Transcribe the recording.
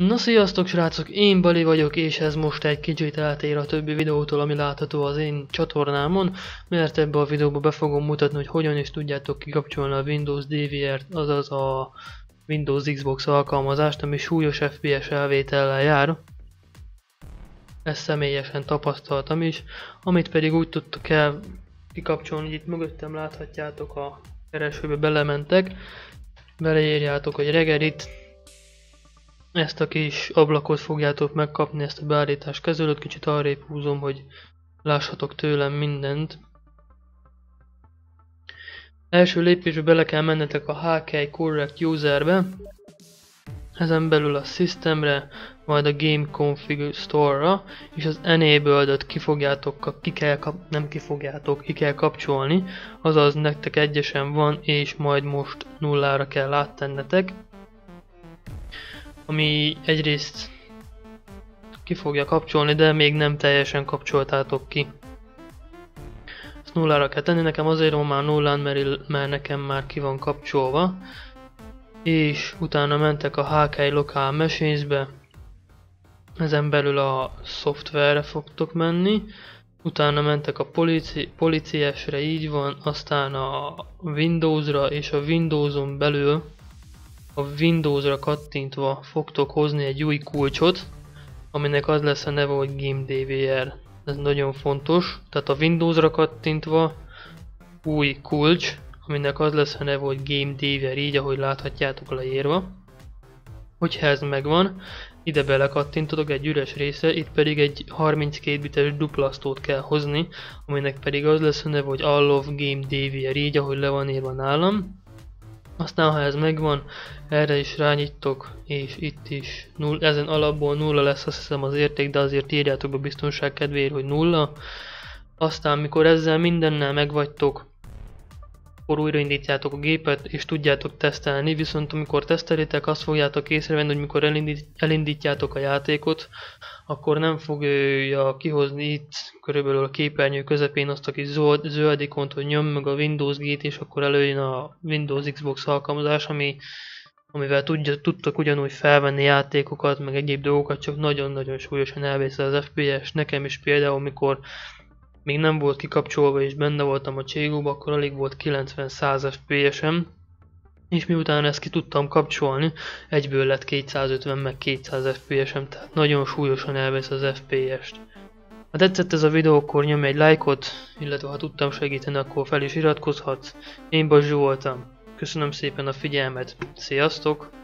Na sziasztok srácok, én Bali vagyok, és ez most egy kicsit eltér a többi videótól, ami látható az én csatornámon, mert ebbe a videóba be fogom mutatni, hogy hogyan is tudjátok kikapcsolni a Windows DVR-t, azaz a Windows Xbox alkalmazást, ami súlyos FPS elvétellel jár. Ezt személyesen tapasztaltam is, amit pedig úgy tudtok el kikapcsolni, hogy itt mögöttem láthatjátok, a keresőbe belementek, beleírjátok, hogy reggelit. Ezt a kis ablakot fogjátok megkapni, ezt a beállítás kezelőt, kicsit arrébb húzom, hogy lássatok tőlem mindent. Első lépésbe bele kell mennetek a HK Correct Userbe, ezen belül a Systemre, majd a Game Config Store-ra, és az Enabled-öt ki kell kapcsolni, azaz nektek egyesen van, és majd most nullára kell áttennetek. Ami egyrészt ki fogja kapcsolni, de még nem teljesen kapcsoltátok ki. Ezt nullára kell tenni, nekem azért van már nullán, mert nekem már ki van kapcsolva. És utána mentek a HK Local Machines-be, ezen belül a szoftverre fogtok menni. Utána mentek a Policies-re, így van, aztán a Windows-ra, és a Windows-on belül a Windows-ra kattintva fogtok hozni egy új kulcsot, aminek az lesz a neve, hogy Game DVR. Ez nagyon fontos, tehát a Windows-ra kattintva új kulcs, aminek az lesz a neve, hogy Game DVR, így ahogy láthatjátok leírva. Hogyha ez megvan, ide bele kattintotok egy üres része, itt pedig egy 32 bites duplasztót kell hozni, aminek pedig az lesz a neve, hogy All of Game DVR, így ahogy le van írva nálam. Aztán ha ez megvan, erre is rányittok, és itt is ezen alapból nulla lesz, azt hiszem az érték, de azért írjátok be biztonság kedvéért, hogy nulla. Aztán mikor ezzel mindennel megvagytok, akkor újraindítjátok a gépet, és tudjátok tesztelni, viszont amikor tesztelitek, azt fogjátok észrevenni, hogy mikor elindítjátok a játékot, akkor nem fogja kihozni itt körülbelül a képernyő közepén azt a kis zöld ikont, hogy nyom meg a Windows G-t, és akkor előjön a Windows Xbox alkalmazás, amivel tudtok ugyanúgy felvenni játékokat, meg egyéb dolgokat, csak nagyon-nagyon súlyosan elvészel az FPS. Nekem is például, mikor még nem volt kikapcsolva és benne voltam a cségóba, akkor alig volt 90-100 FPS-em, és miután ezt ki tudtam kapcsolni, egyből lett 250 meg 200 FPS-em, tehát nagyon súlyosan elvesz az FPS-t. Ha tetszett ez a videó, akkor nyomj egy lájkot, illetve ha tudtam segíteni, akkor fel is iratkozhatsz. Én Bazsi voltam. Köszönöm szépen a figyelmet. Sziasztok!